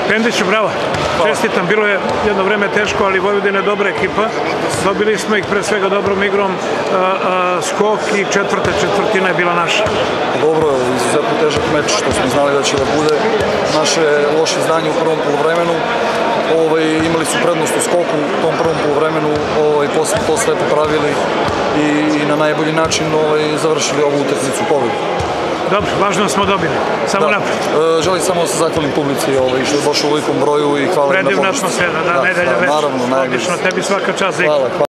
Pendiću, bravo. Čestitam, bilo je jedno vreme teško, ali Vojvodina je dobra ekipa. Dobili smo ih pre svega dobrom igrom, skok i četvrta četvrtina je bila naša. Dobro, izuzetno težak meč, što smo znali da će da bude. Naše loše izdanje u prvom poluvremenu. Imali su prednost u skoku u tom prvom poluvremenu, posle to sve popravili i na najbolji način završili ovu utakmicu pobedu. Dobro, važno smo dobili. Samo napred. Želim samo da se zahvalim publici što je došlo u velikom broju i hvala im na pomoći. Predivna atmosfera, da, nedelja već. Naravno, najbolje. Odlično, tebi svaka čast za igru.